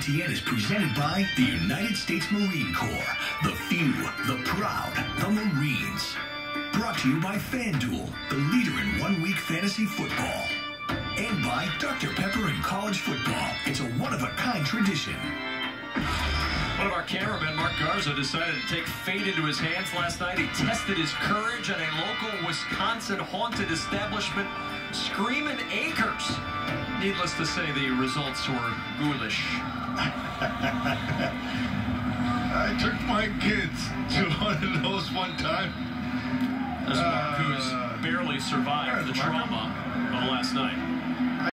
WTN is presented by the United States Marine Corps. The few, the proud, the Marines. Brought to you by FanDuel, the leader in one-week fantasy football. And by Dr. Pepper in college football. It's a one-of-a-kind tradition. One of our cameramen, Mark Garza, decided to take fate into his hands last night. He tested his courage at a local Wisconsin-haunted establishment, Screamin Acres. Needless to say, the results were ghoulish. I took my kids to one of those one time. As Mark, who's barely survived the trauma of last night.